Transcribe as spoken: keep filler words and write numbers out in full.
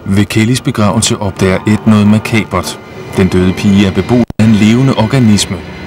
Ved Kellys begravelse opdager Ed noget makabert. Den døde pige er beboet af en levende organisme.